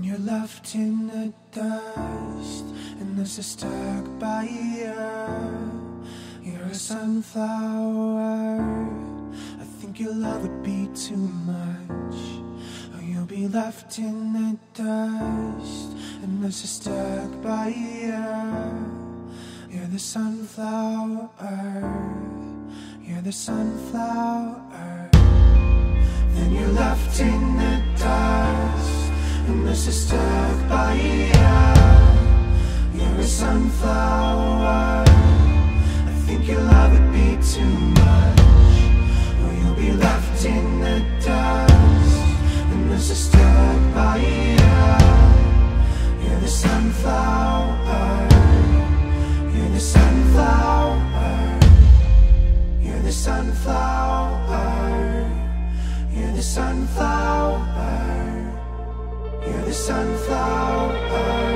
you're left in the dust, and this is stuck by you. You're a sunflower. I think your love would be too much, or you'll be left in the dust, and this is stuck by you. You're the sunflower. You're the sunflower. Then you're left in the dust, and this is stuck by you. You're a sunflower. I think your love would be too much, or you'll be left in the dust, and this is stuck by you. You're the sunflower. You're the sunflower. You're the sunflower. You're the sunflower. You're the sunflower.